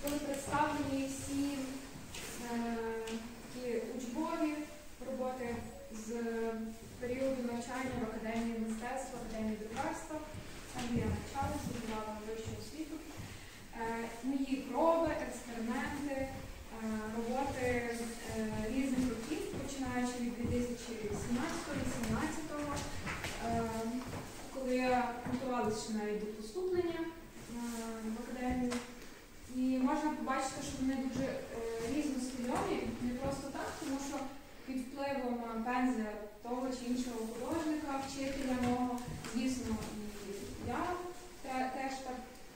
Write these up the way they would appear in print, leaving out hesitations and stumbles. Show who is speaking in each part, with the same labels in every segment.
Speaker 1: були представлені всі такі учбові роботи з періоду навчання в Академії мистецтва, Академії друкарства. Там я навчалася, здобувала вищу освіту. Мої проби, експерименти, роботи різних років, починаючи від 2017-2018, коли я готувалася ще навіть до поступлення в академію. І можна побачити, що вони дуже різноскільові, не просто так, тому що під впливом пензля того чи іншого художника, вчителя мого, звісно, і я теж так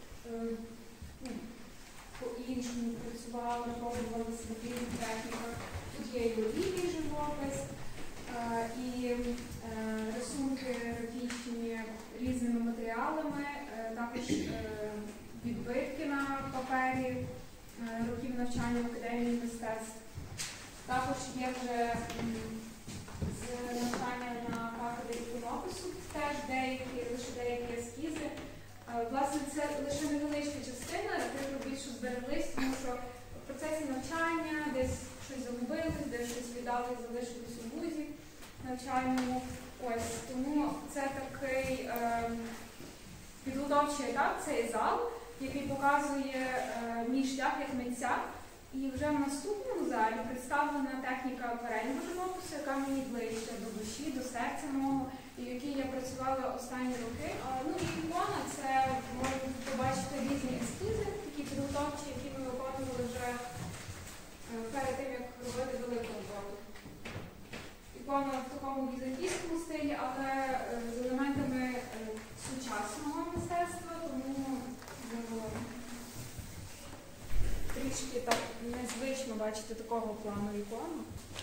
Speaker 1: по-іншому працювала, пробувала себе в різних техніках. Тут є і олійний живопис, і рисунки графічні різними матеріалами, також відбитки на папері років навчання в Академії мистецтв. Також є вже з навчання на кафедрі іконопису, теж лише деякі ескізи. Власне, це лише невеличка частина, тих робіт, що збереглись, тому що в процесі навчання десь щось загубилось, десь щось віддали і залишилось у вузі навчальному. Ось, тому це такий підготовчий етап, цей зал, який показує мій шлях як митця. І вже в наступному залі представлена техніка акварельного живопису, яка мені ближче до душі, до серця мого, і в якій я працювала останні роки. Ну і ікона – це можна побачити різні ескізи, такі підготовчі, які ми виконували вже перед тим, як робити велику роботу. Ікона в такому візантійському стилі, але з елементами сучасного мистецтва, тому трішки так незвично бачити такого плану ікону.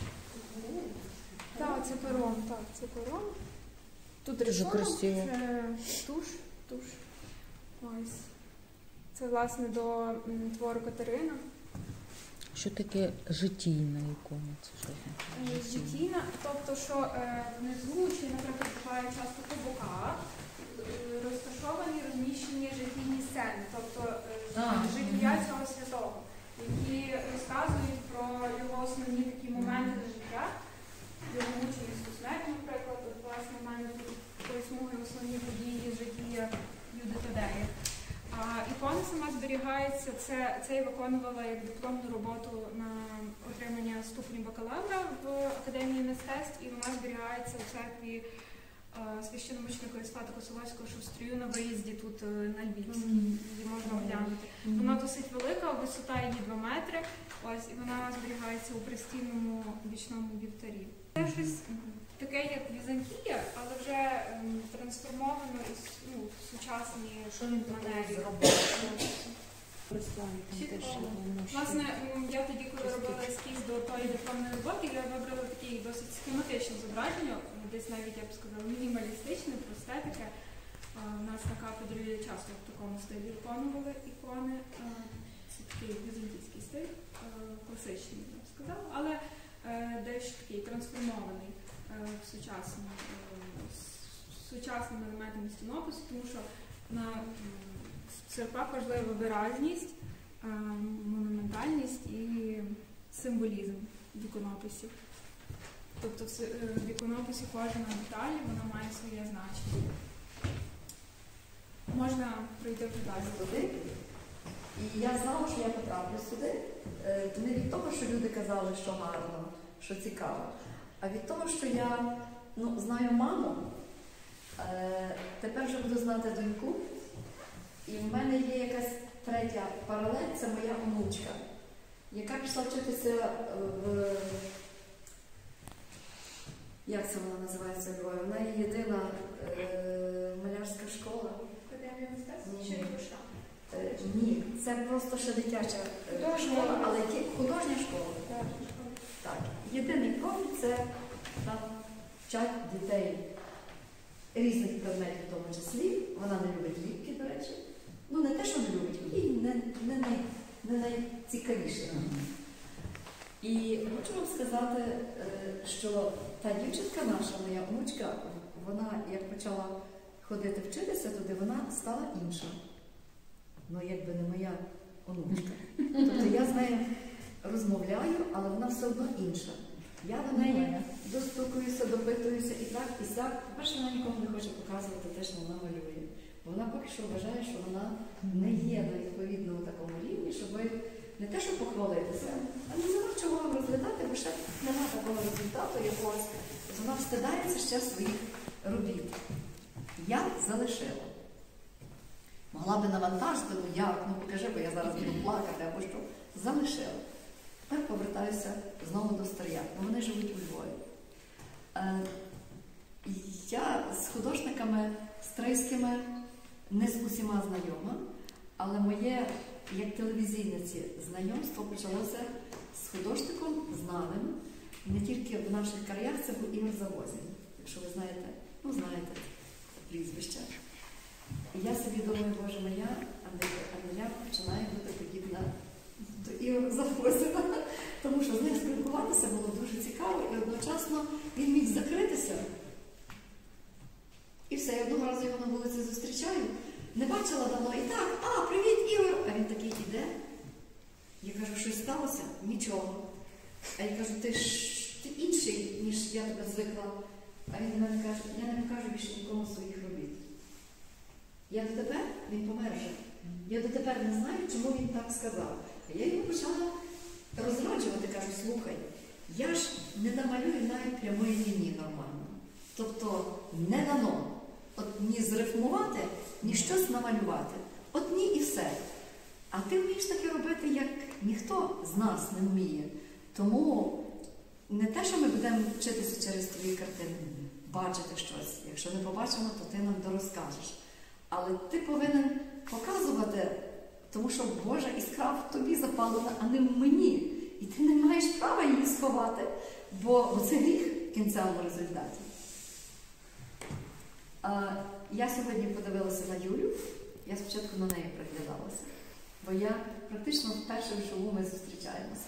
Speaker 1: Так, це пером, Тут рисунок, це туш. Ось. Це, власне, до твору Катерина.
Speaker 2: Що таке житійна ікона? Це що?
Speaker 1: Житійна, тобто, що внизу, чи, наприклад, буває часто по боках, розташовані, розміщені житійні сцени, тобто життя цього святого, які розказують про його основні такі моменти життя, його мученість у смерті, наприклад, от, власне, в мене тут смуги основні події життя Юди Тадея. Ікона сама зберігається, це я виконувала як дипломну роботу на отримання ступені бакалавра в Академії мистецтв, і вона зберігається у церкві священномученика Ісфата Косоловського, що в стрію на виїзді тут на Львівській, її можна оглянути. Вона досить велика, висота її 2 метри, ось, і вона зберігається у пристінному бічному вівтарі. Це щось таке, як Візантія, але вже трансформовано в сучасні манері. Власне, я тоді, коли робила ескіз до тої дипломної роботи, я вибрала таке досить схематичне зображення, десь навіть, я б сказала, мінімалістичне, просте таке. У нас на кафедрі часто в такому стилі виконували ікони. Це такий візантійський стиль, класичний, я б сказала, але дещо такий трансформований в сучасними елементами стінопису, тому що на церквах важлива виразність, монументальність і символізм в іконописі. Тобто в іконописі кожна деталь, вона має своє значення. Можна пройти вже далі.
Speaker 3: І я знала, що я потраплю сюди. Не від того, що люди казали, що гарно, що цікаво, а від того, що я знаю маму, тепер вже буду знати доньку. І в мене є якась третя паралель, це моя онучка, яка пішла вчитися в... Як це вона називається в Львові? Вона є єдина малярська школа.
Speaker 1: Академія мистецтв? Чи Рівушка?
Speaker 3: Ні, це просто ще дитяча школа, але художня школа. Так. Єдиний профіль – це там вчать дітей різних предметів, в тому числі. Вона не любить ліпки, до речі. Не те, що не любить, їй не найцікавіше. І хочу вам сказати, що та дівчинка наша, моя онучка, вона, як почала ходити вчитися туди, вона стала інша. Якби не моя онучка. Тобто я з нею розмовляю, але вона все одно інша. Я до неї достукуюся, допитуюся і так, і сяк. По-перше, вона нікому не хоче показувати те, що вона малює. Бо вона поки що вважає, що вона не є на відповідному такому рівні, щоб не те, щоб похвалитися, а не нема чого вам розглядати, бо ще нема такого результату якогось. Вона встидається ще своїх робіт. Я залишила. Могла би навантажити, ну як, ну покажи, бо я зараз буду плакати або що. Залишила. Тепер повертаюся знову до Стар'я. Ну, вони живуть у Львові. Я з художниками стрийськими не з усіма знайома, але моє, як телевізійниці, знайомство почалося з художником знаним, не тільки в наших краях, це був Ігор Завозін. Якщо ви знаєте, ну знаєте прізвище. І я собі думаю, Боже моя, Андрія починає бути подібна до Ігора Завозіна, тому що з ним спілкуватися було дуже цікаво, і одночасно він міг закритися. І все, я одного разу його на вулиці зустрічаю, не бачила давно, і так, привіт, Ігор! А він такий іде. Я кажу, щось сталося? Нічого. А я кажу, ти інший, ніж я тебе звикла. А він до мене каже, я не покажу більше нікому своїх робіт. Я дотепер, він помер вже. Я дотепер не знаю, чому він так сказав. А я йому почала розраджувати, кажу, слухай, я ж не намалюю навіть прямої лінії нормально. Тобто не дано от ні зрифмувати, ні щось намалювати. От ні і все. А ти вмієш таке робити, як ніхто з нас не вміє. Тому не те, що ми будемо вчитися через твої картини, бачити щось. Якщо не побачимо, то ти нам дорозкажеш. Але ти повинен показувати, тому що Божа іскра в тобі запалена, а не в мені. І ти не маєш права її сховати, бо це гріх в кінцевому результаті. Я сьогодні подивилася на Юлю, я спочатку на неї приглядалася, бо я практично вперше вживу ми зустрічаємося.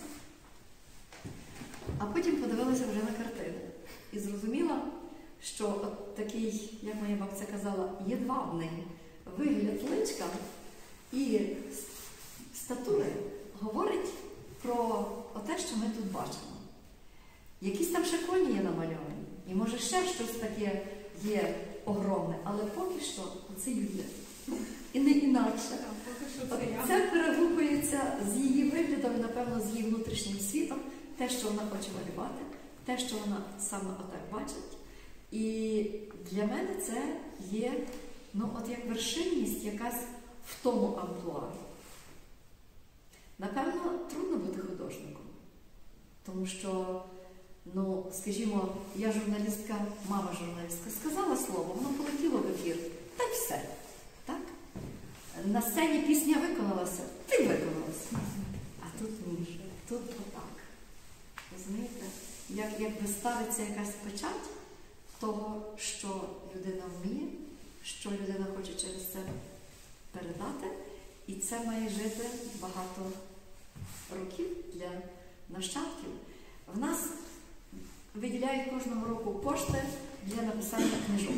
Speaker 3: А потім подивилася вже на картини і зрозуміла, що от такий, як моя бабця казала, єдвабний вигляд личка і статури говорить про те, що ми тут бачимо. Якісь там ще коні є намальовані, і може ще щось таке є огромне, але поки що це Юля. І не інакше. Це перегукується з її виглядом, напевно, з її внутрішнім світом, те, що вона хоче малювати, те, що вона саме отак бачить. І для мене це є, ну, от як вершинність якась в тому амплуа. Напевно, трудно бути художником, тому що, ну, скажімо, я журналістка, мама журналістка, сказала слово, воно полетіло в ефір, та й все. Так? На сцені пісня виконалася, ти виконалася. А тут ні, тут отак. Розумієте? Якби ставиться якась печать того, що людина вміє, що людина хоче через це передати, і це має жити багато років для нащадків. В нас виділяють кожного року кошти для написання книжок.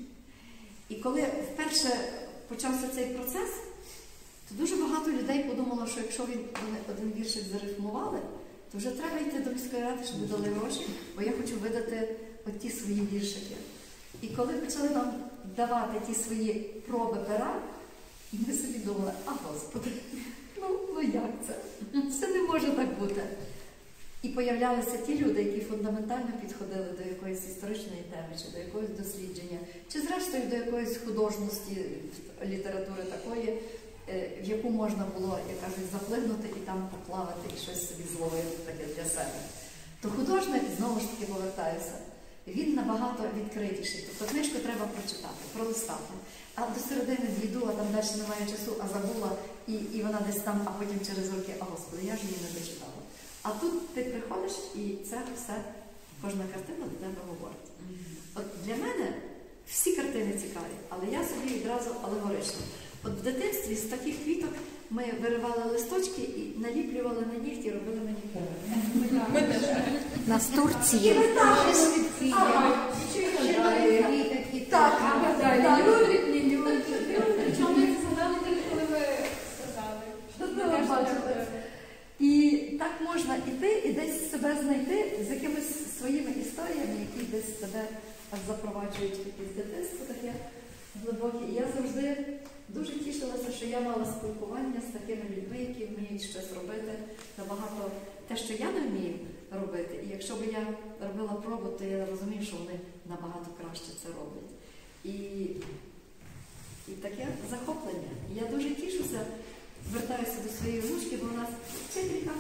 Speaker 3: І коли вперше почався цей процес, то дуже багато людей подумало, що якщо вони один віршик зарифмували, то вже треба йти до міської ради, щоб дали гроші, бо я хочу видати оті свої віршики. І коли почали нам давати ті свої проби пера, і ми собі думали, а Господи, ну як це? Це не може так бути. І появлялися ті люди, які фундаментально підходили до якоїсь історичної теми, чи до якогось дослідження, чи зрештою до якоїсь художності, літератури такої, в яку можна було, як кажуть, заплигнути і там поплавати, і щось собі зловити таке для себе. То художник, знову ж таки повертаюся, він набагато відкритіший. Тобто книжку треба прочитати, пролистати. А до середини дійду, а там далі немає часу, а забула, і вона десь там, а потім через роки, а Господи, я ж її не дочитала. А тут ти приходиш, і це все, кожна картина до тебе говорить. От для мене всі картини цікаві, але я собі відразу алегорично. От в дитинстві з таких квіток ми виривали листочки і наліплювали на нігті, робили манікюр.
Speaker 2: На з Турції.
Speaker 1: Так, не люблять. Чому ми це згадали тільки, коли ви сказали?
Speaker 3: себе знайти з якимись своїми історіями, які десь тебе аж запроваджують в якесь дитинство таке глибоке. І я завжди дуже тішилася, що я мала спілкування з такими людьми, які вміють щось робити набагато те, що я не вмію робити. І якщо б я робила пробу, то я розумію, що вони набагато краще це роблять. І таке захоплення. І я дуже тішуся, звертаюся до своєї внучки, бо у нас вчителька.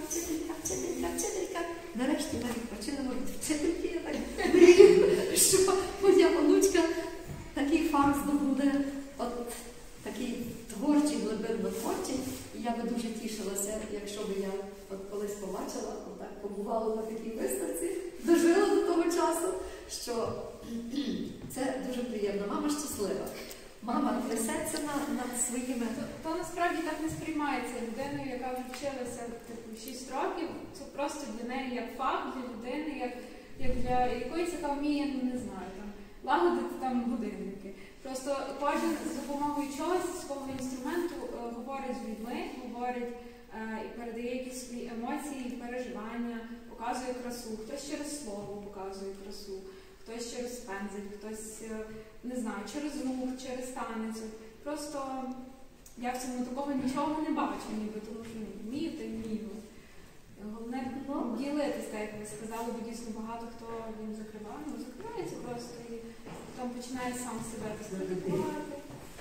Speaker 3: Нарешті ми відпочинемо від вчительки. Я так мрію, що моя онучка такий факт здобуде, от такий творчий, глибинно творчий. І я би дуже тішилася, якщо б я от колись побачила, отак побувала на такій виставці, дожила до того часу, що це дуже приємно. Мама щаслива. Мама трясеться над своїми...
Speaker 1: То насправді так не сприймається людиною, яка вже вчилася 6 років. Це просто для неї як факт, для людини, як для якоїсь, яка вміє, не знаю, лагодити годинники. Просто кожен з допомогою чогось, свого інструменту говорить з людьми, говорить і передає якісь свої емоції, переживання, показує красу. Хтось через слово показує красу. Хтось через пензель, хтось, не знаю, через рух, через танець. Просто я в цьому такого нічого не бачу, ніби, тому що вмію, та вмію. Головне ділитися, так як ви сказали, бо дійсно багато хто він закривається просто і потім починає сам себе дискредитувати.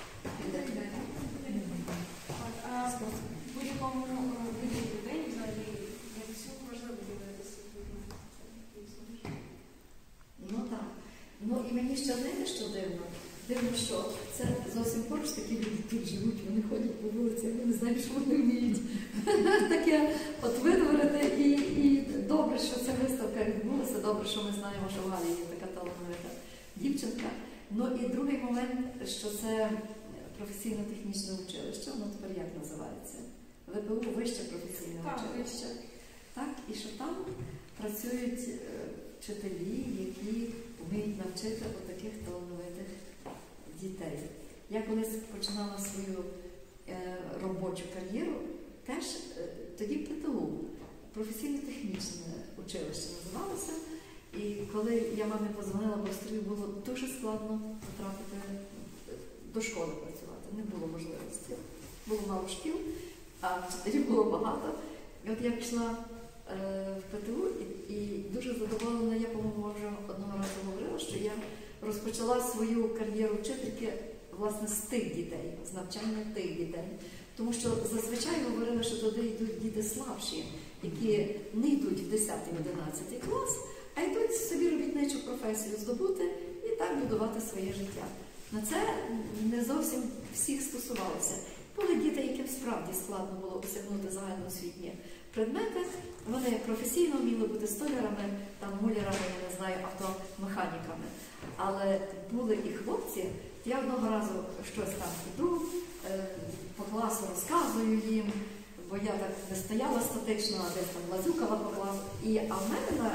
Speaker 1: А в будь-якому людині взагалі як всього важливо ділитися.
Speaker 3: Ну так. Ну і мені ще знаєте, що дивно? Дивно, що це зовсім поруч такі люди тут живуть, вони ходять по вулиці, я не знаю, що вони вміють таке от витворити. І добре, що ця виставка відбулася, добре, що ми знаємо, що Галя є така талановита дівчинка. Ну і другий момент, що це професійно-технічне училище, воно тепер як називається? ВПУ – Вище професійне училище. Так, і що там працюють вчителі, які вміють навчити отаких талановитих дітей. Я колись починала свою робочу кар'єру, теж тоді ПТУ, професійно-технічне училище називалося. І коли я мамі подзвонила, бо в Стрію було дуже складно потрапити до школи працювати, не було можливості. Було мало шкіл, а вчителів було багато. І от я пішла в ПТУ і дуже задоволена, я, по-моєму, вже одного разу говорила, що я розпочала свою кар'єру вчительки, власне, з тих дітей, з навчання тих дітей. Тому що зазвичай говорили, що туди йдуть діти слабші, які не йдуть в 10-11 клас, а йдуть собі робітничу професію здобути і так будувати своє життя. На це не зовсім всіх стосувалося. Були діти, яким справді складно було осягнути загальноосвітні предмети. Вони професійно вміли бути столярами, мулярами, я не знаю, автомеханіками. Але були і хлопці, я одного разу щось там іду, по класу розказую їм, бо я так не стояла статично, а десь там лазюкала по класу. А в мене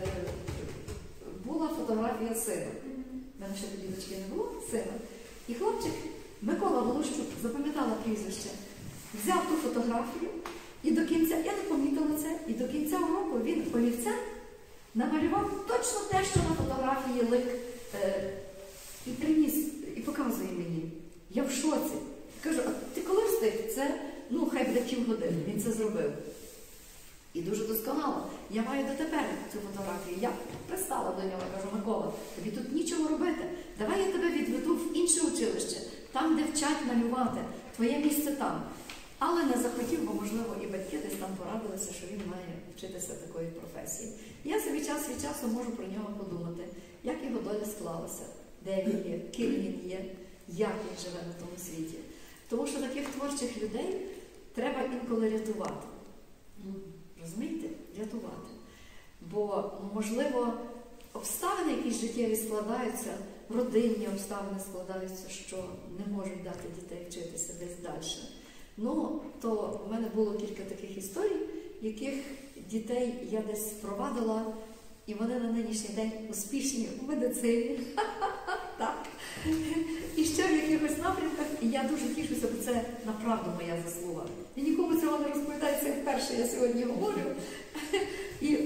Speaker 3: була фотографія сина. У мене ще тоді дочки не було, сина. І хлопчик Микола Волощук, запам'ятала прізвище, взяв ту фотографію і до кінця, я не помітила це, і до кінця уроку він олівцем намалював точно те, що на фотографії лик, і приніс, і показує мені. Я в шоці. Кажу, а ти коли встиг? Це, хай буде півгодини. Він це зробив. І дуже досконало. Я маю дотепер цю фотографію. Я пристала до нього, кажу, Микола, тобі тут нічого робити. Давай я тебе відведу в інше училище, там, де вчать малювати. Твоє місце там. Але не захотів, бо, можливо, і батьки десь там порадилися, що він має вчитися такої професії. Я собі час від часу можу про нього подумати, як його доля склалася, де він є, ким він є, як він живе на тому світі. Тому що таких творчих людей треба інколи рятувати. Розумієте? Рятувати. Бо, можливо, обставини, якісь життєві складаються, родинні обставини складаються, що не можуть дати дітей вчитися десь далі. То в мене було кілька таких історій, яких дітей я десь впровадила, і вони на нинішній день успішні у медицині. Так. І ще в якихось напрямках, і я дуже тішуся, бо це направду моя заслуга. І нікому цього не розповідається, як перше я сьогодні говорю. І ви знаєте,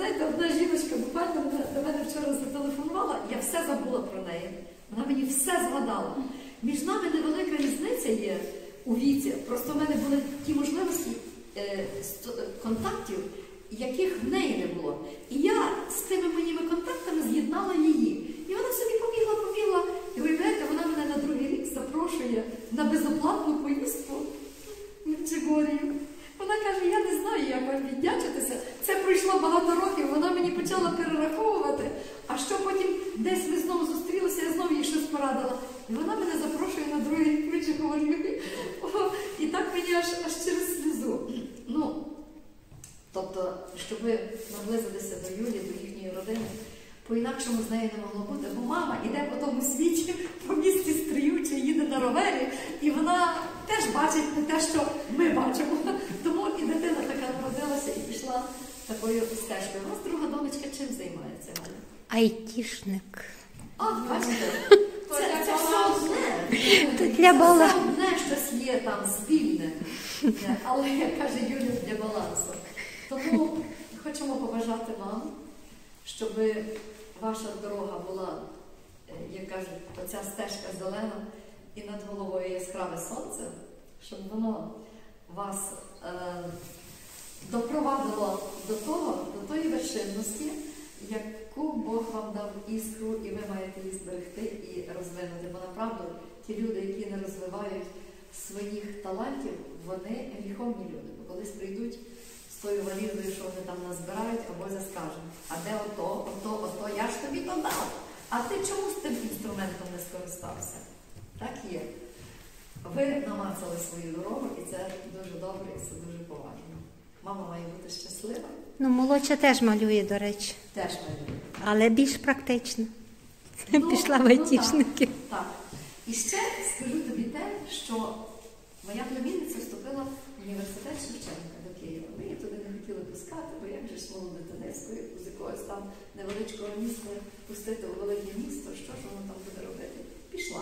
Speaker 3: знаєте, одна жіночка буквально до мене вчора зателефонувала, я все забула про неї. Вона мені все згадала. Між нами невелика різниця є у віці. Просто в мене були ті можливості контактів, яких в неї не було. І я з тими моїми контактами з'єднала її. І вона собі побігла. І виявляєте, вона мене на другий рік запрошує на безоплатну поїздку в Меджигорію. Вона каже, я не знаю, як вам віддячитися. Це пройшло багато років, вона мені почала перераховувати, а що потім десь ми знову зустрілися, я знову їй щось порадила. І вона мене запрошує на другий рік в Меджигорію. І так мені аж через слізу. Ну, тобто, щоб наблизитися до Юлі, до їхньої родини, по-інакшому з нею не могло бути, бо мама йде по тому світі, по місті Стріюче, їде на ровері, і вона теж бачить не те, що ми бачимо. Тому і дитина така народилася і пішла такою стежкою. У нас друга донечка чим займається, Галя?
Speaker 4: Айтішник.
Speaker 3: А, бачите, це все одне.
Speaker 4: Для балансу.
Speaker 3: Все одне щось є там спільне. Але, як каже Юля, для балансу. Тому хочемо побажати вам, щоб ваша дорога була, як кажуть, оця стежка зелена і над головою яскраве сонце, щоб воно вас допровадило до тої вершинності, яку Бог вам дав іскру, і ви маєте її зберегти і розвинути. Бо направду ті люди, які не розвивають своїх талантів, вони гріховні люди. Бо колись прийдуть з тою валізою, що вони там назбирають, або заскажуть. А де ото, я ж тобі то дав. А ти чому з тим інструментом не скористався? Так є. Ви намацали свою дорогу, і це дуже добре, і це дуже поважно. Мама має бути щаслива.
Speaker 4: Ну, молодша теж малює, до речі.
Speaker 3: Теж малює.
Speaker 4: Але більш практично. Пішла в айтішники.
Speaker 3: Так. І ще скажу тобі те, що моя племінниця вступила в університет Шевченка до Києва. Ми її туди не хотіли пускати, бо як же ж молоду дитинецьку, з якогось там невеличкого міста пустити у велике місто, що ж воно там буде робити? Пішла.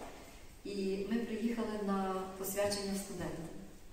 Speaker 3: І ми приїхали на посвячення студента.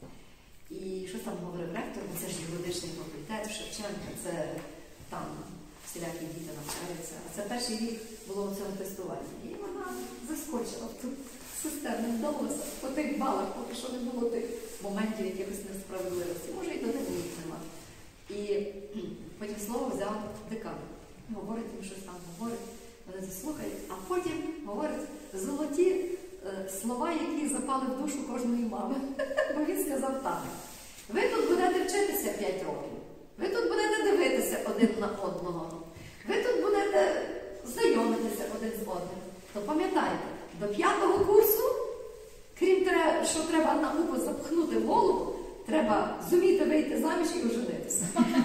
Speaker 3: І що там говорив ректор? Це ж юридичний факультет Шевченка, це там всілякі діти навчаються. А це перший рік було у цьому тестуванні. І вона заскочила в ту систему, не вдалося. По тих балах поки що не було тих моментів якихось несправедливості. Може, і до них їх нема. І потім слово взяв декан. Говорить їм щось там, говорить, вони заслухають, а потім говорить золоті слова, які запали в душу кожної мами. Бо він сказав так. Ви тут будете вчитися 5 років. Ви тут будете дивитися один на одного. Ви тут будете знайомитися один з одним. То пам'ятайте, до 5-го курсу, крім того, що треба науку запхнути в голову, треба зуміти вийти заміж і оженитися.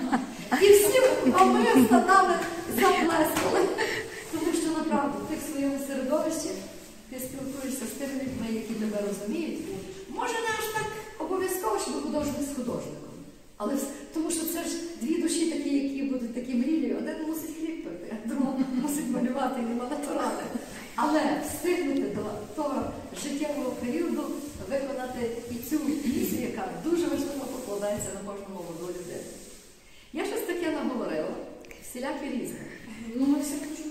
Speaker 3: І всі мами стадами заплескали. Тому що, направду, ти в своєму середовищі ти спілкуєшся з тими людьми, які тебе розуміють. Може, не аж так обов'язково, щоб художник з художником. Але тому що це ж дві душі такі, які будуть такі мрії. Один мусить хліб пити, а другий мусить малювати і нема натурати. Але встигнути до того життєвого періоду виконати і цю місію, яка дуже важливо покладається на кожну молоду людину. Я щось таке наговорила, всілякі різні.
Speaker 1: Ну, ми всі почули.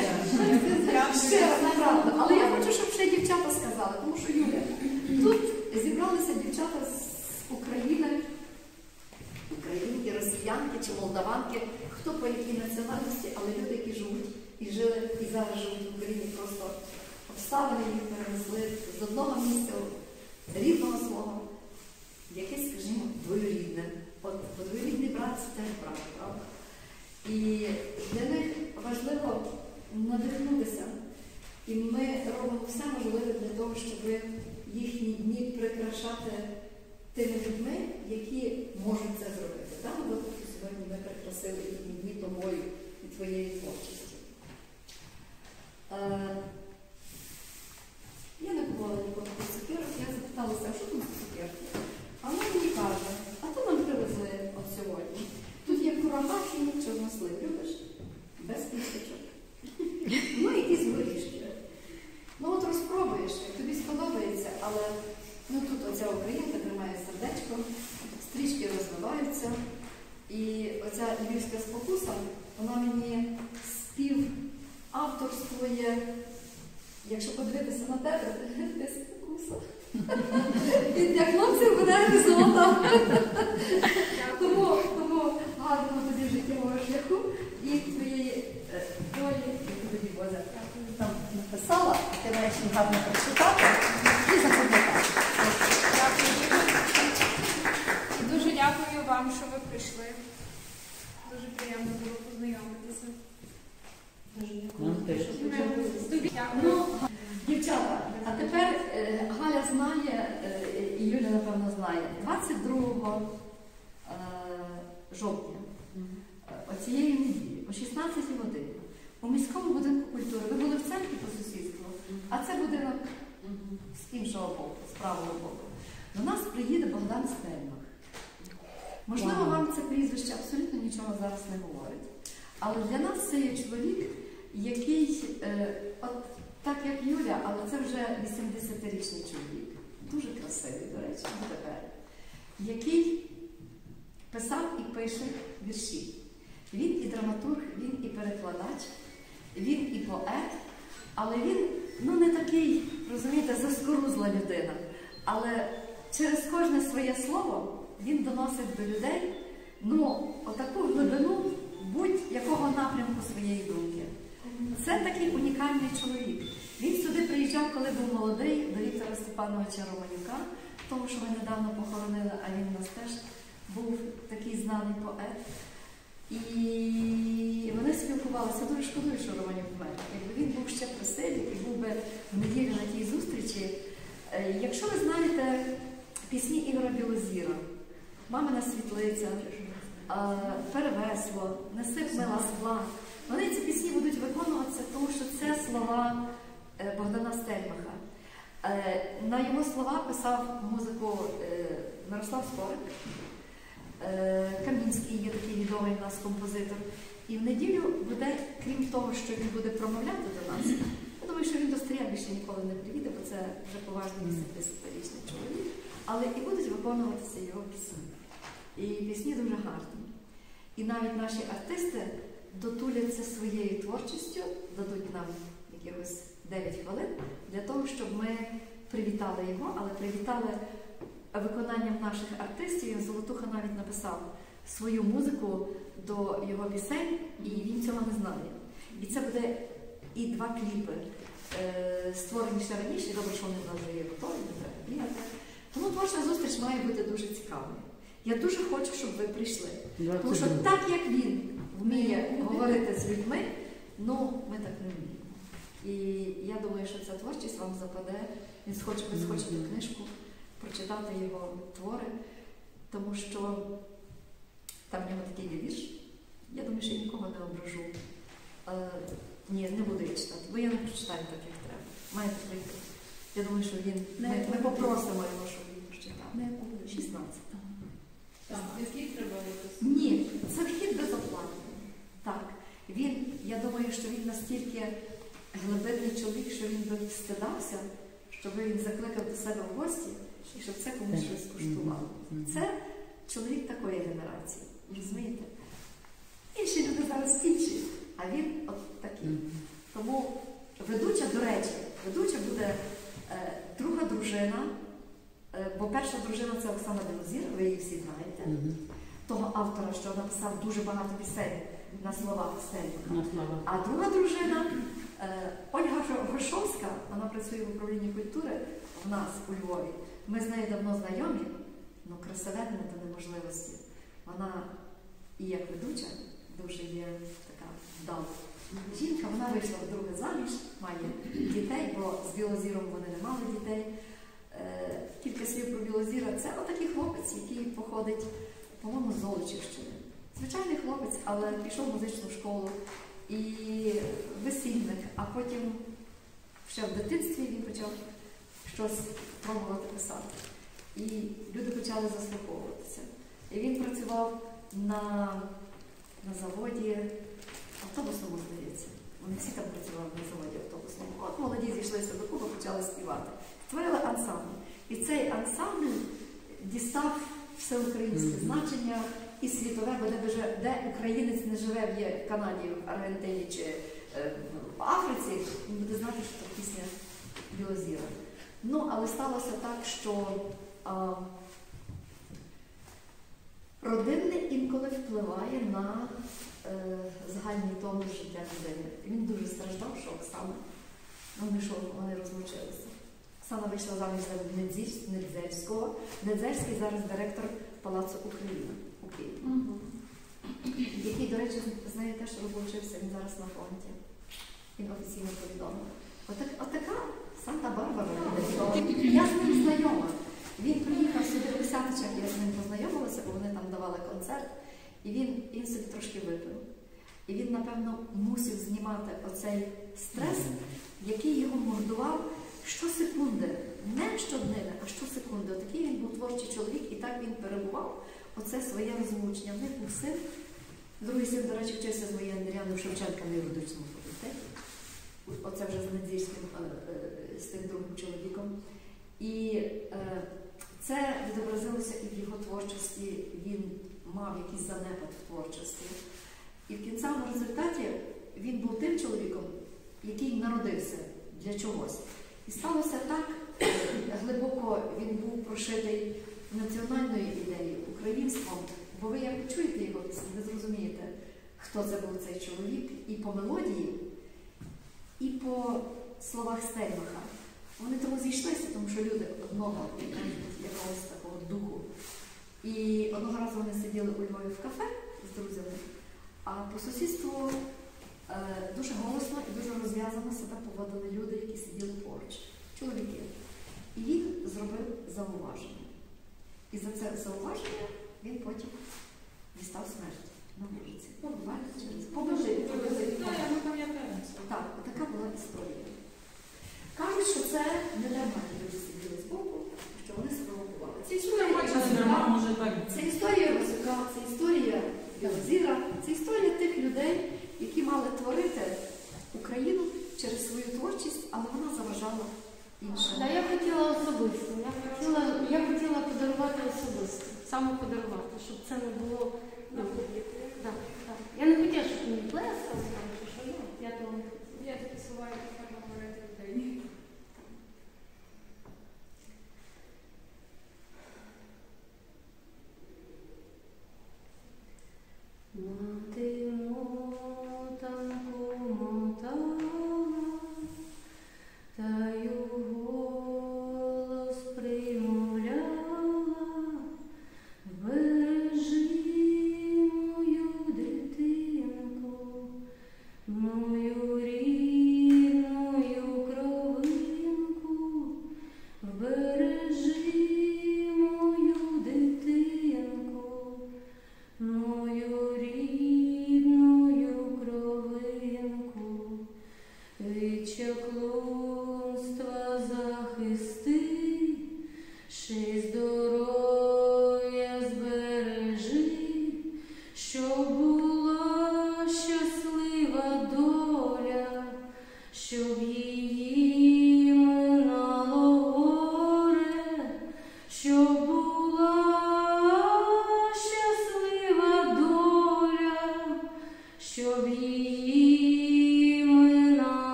Speaker 3: Ще раз, направду. Але я хочу, щоб ще дівчата сказали, тому що, Юля, тут зібралися дівчата з України, українки, росіянки чи молдаванки, хто по якій національності, але люди, які живуть і жили, і зараз живуть в Україні, просто обставини їх перенесли з одного місця, рідного свого, якесь, скажімо, двоюрідне. От двоюрідний брат – це теж брат, правда? І для них важливо надихнутися. І ми робимо все можливе для того, щоб їхні дні прикрашати тими людьми, які можуть це зробити. Там, сьогодні ми прикрасили їхні дні тобою і твоєю творчістю. Я не купувала ніколи цукерок, я запиталася, а що тут цукерки? А вона мені каже, а то нам привезли от сьогодні. Тут є курага і чорнослив, любиш? Без кісточок. Ну, якісь горішки. Ну, от розпробуєш, тобі сподобається, але ну, тут оця українка тримає сердечко, стрічки розвиваються, І оця львівська спокуса, вона мені співавторствує, якщо подивитися на тебе, ти спокуса. І для хлопців буде золото. Тому гарного тобі життєвого шляху і твоєї долі, яку тобі Бозя там написала, ти маєш гарно прочитати і запам'ятати.
Speaker 1: Дуже дякую вам, що ви прийшли. Дуже приємно було познайомитися.
Speaker 3: Ну, дівчата, а тепер Галя знає, і Юля, напевно, знає, 22 жовтня оцієї неділі о 16 годині у міському будинку культури, ви були в центрі по сусідству, а це будинок з іншого боку, з правого боку, до нас приїде Богдан Стельмах. Можливо, вам це прізвище абсолютно нічого зараз не говорить, але для нас це є чоловік, який, от так як Юля, але це вже 80-річний чоловік, дуже красивий, до речі, тепер, який писав і пише вірші. Він і драматург, він і перекладач, він і поет, але він, не такий, розумієте, заскорузла людина, але через кожне своє слово він доносить до людей, отаку глибину будь-якого напрямку своєї думки. Це такий унікальний чоловік. Він сюди приїжджав, коли був молодий, до Віктора Степановича Романюка, тому що ми недавно похоронили, а він у нас теж був такий знаний поет. І вони спілкувалися. Дуже шкодую, що Романюк вмер. Якби він був ще при силі і був би в неділю на тій зустрічі. Якщо ви знаєте пісні Ігоря Білозіра, «Мамина світлиця», «Перевесло», «Неси мила скла», вони ці пісні будуть виконуватися, тому що це слова Богдана Стельмаха. На його слова писав музику Мирослав Скорик. Камінський є такий відомий у нас композитор. І в неділю буде, крім того, що він буде промовляти до нас, я думаю, що він до Стрия більше ніколи не приїде, бо це вже поважний 80-річний чоловік, але і будуть виконуватися його пісні. І пісні дуже гарні. І навіть наші артисти дотуляться своєю творчістю, дадуть нам якихось 9 хвилин для того, щоб ми привітали його, але привітали виконанням наших артистів. Золотуха навіть написав свою музику до його пісень, і він цього не знає. І це буде і 2 кліпи, створені ще раніше, добре, що вони в нас вже є готові, не треба бігати. Тому творча зустріч має бути дуже цікавою. Я дуже хочу, щоб ви прийшли. Тому що так, як він вміє говорити з людьми, ми так не вміємо. І я думаю, що ця творчість вам западе. Ви схочете книжку, прочитати його твори, тому що там в нього такий є вірш. Я думаю, що я нікого не ображу. Ні, не буду я читати, бо я не прочитаю так, як треба. Маєте прийти. Я думаю, що ми попросимо його, щоб він прочитав. 16.
Speaker 1: Вхід треба виписати?
Speaker 3: Ні, це вхід безоплатний. Так. Я думаю, що він настільки глибинний чоловік, що він би стидався, щоб він закликав до себе в гості, і щоб це комусь щось коштувало. Це чоловік такої генерації, розумієте? Інші люди зараз інші, а він от такий. Тому ведуча, до речі, ведуча буде друга дружина, бо перша дружина – це Оксана Білозір, ви її всі знаєте, того автора, що написав дуже багато пісень на словах Стельмаха. А друга дружина Ольга Гошовська, вона працює в управлінні культури в нас у Львові. Ми з нею давно знайомі, але красивенна до неможливості. Вона і як ведуча дуже є така вдала. Жінка, вона вийшла вдруге заміж, має дітей, бо з Білозіром вони не мали дітей. Кілька слів про Білозіра. Це отакий хлопець, який походить, по-моєму, з Золочівщини. Звичайний хлопець, але пішов в музичну школу і весільник, а потім ще в дитинстві він почав щось пробувати писати. І люди почали заслуховуватися. І він працював на заводі автобусному, здається. Вони всі там працювали на заводі автобусному. От молоді зійшлися до куба, почали співати. Створили ансамбль. І цей ансамбль дістав всеукраїнське значення і світове, бо де українець не живе в Канаді, в Аргентині чи в Африці, він буде знати, що це пісня Білозіра. Ну, але сталося так, що родинне інколи впливає на загальний тонус життя людини. Він дуже страждав, що Оксана, вони розлучилися. Оксана вийшла заміж за Недзельського. Недзельський зараз директор Палацу Україна у Києві. Який, до речі, з нею теж розлучився, він зараз на фронті. Він офіційно повідомив. Отака Санта-Барбара. Я з ним знайома. Він приїхав сюди у Лисяничах, я з ним познайомилася, бо вони там давали концерт. І він собі трошки випив. І він, напевно, мусив знімати оцей стрес, який його мордував щосекунди. Не щоднини, а щосекунди. Отакий він був творчий чоловік, і так він перебував оце своє розлучення. В них був син. Другий син, до речі, вчився з моєю Андріаною Шевченка на юридичному факультеті. Оце вже з Недзільським, з тим другим чоловіком. І це відобразилося і в його творчості. Він мав якийсь занепад в творчості. І в кінцевому результаті він був тим чоловіком, який народився для чогось. І сталося так, глибоко він був прошитий національною ідеєю, українством, бо ви як почуєте його пісні, ви зрозумієте, хто це був цей чоловік, і по мелодії, і по словах Стельмаха. Вони тому зійшлися, тому що люди одного якогось такого духу. І одного разу вони сиділи у Львові в кафе з друзями, а по сусідству дуже голосно і дуже розв'язано себе поводили люди, які сиділи поруч, чоловіки. І він зробив зауваження. І за це зауваження він потім дістав смерть на вулиці. Побожив. Так, така була історія. Кажуть, що це не дарма люди сиділи збоку, що вони спровокували. Це історія Росюка, це історія Білозіра, це історія тих людей, які мали творити Україну через свою творчість, але вона заважала іншим.
Speaker 5: Да, я хотіла особисто. Я хотіла подарувати особисто. Саме подарувати, щоб це не було. Да. Я не хотіла, щоб мені плескали, чи що. Я того не хотіла.
Speaker 1: Я такі слова, які треба говорити людей.